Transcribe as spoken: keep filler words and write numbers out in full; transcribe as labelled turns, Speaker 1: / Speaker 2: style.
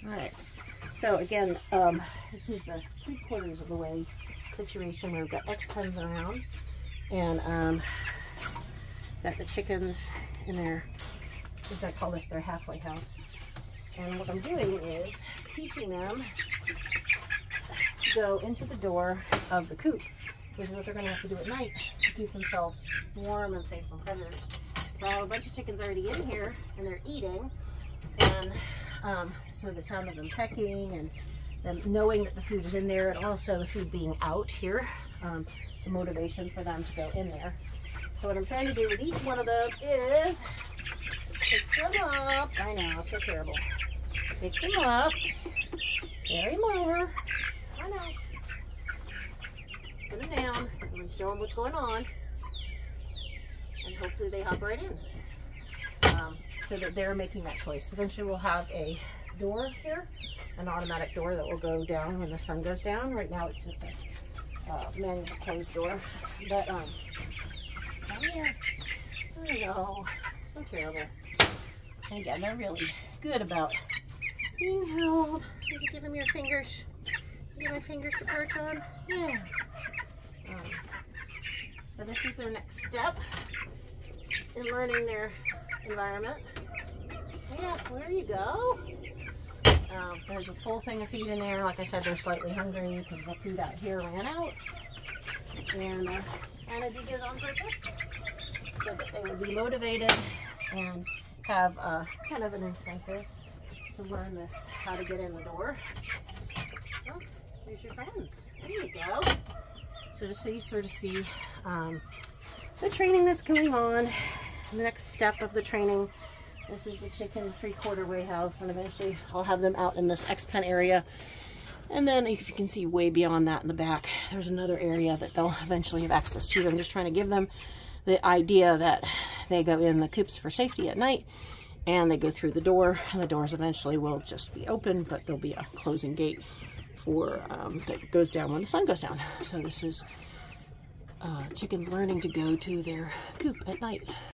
Speaker 1: All right. So again, um, this is the three quarters of the way situation where we've got X pens around, and um, got the chickens in their, as I call this, their halfway house. And what I'm doing is teaching them to go into the door of the coop. This is what they're going to have to do at night to keep themselves warm and safe from predators. So I have a bunch of chickens already in here, and they're eating, and um, so the sound of them pecking and them knowing that the food is in there, and also the food being out here, um, it's a motivation for them to go in there. So what I'm trying to do with each one of them is pick them up. I know, it's so terrible. Pick them up, carry them over. I know. Put them down. I'm going to show them what's going on, and hopefully they hop right in. Um, so that they're making that choice. Eventually we'll have a door here, an automatic door that will go down when the sun goes down. Right now it's just a uh, manual closed door. But um, come here. I know, so terrible. And again, they're really good about being held. So you give them your fingers. You get my fingers to perch on. Yeah. Um, so this is their next step in learning their environment. Yeah, there you go. Um, there's a full thing of feed in there. Like I said, they're slightly hungry because the food out here ran out. And uh, Anna did it on purpose so that they would be motivated and have uh, kind of an incentive to learn this, how to get in the door. Oh, there's your friends. There you go. So just so you sort of see um, the training that's going on. The next step of the training, this is the chicken three-quarter way house, and eventually I'll have them out in this X-pen area. And then if you can see way beyond that in the back, there's another area that they'll eventually have access to. I'm just trying to give them the idea that they go in the coops for safety at night, and they go through the door, and the doors eventually will just be open, but there'll be a closing gate for um, that goes down when the sun goes down. So this is uh, chickens learning to go to their coop at night.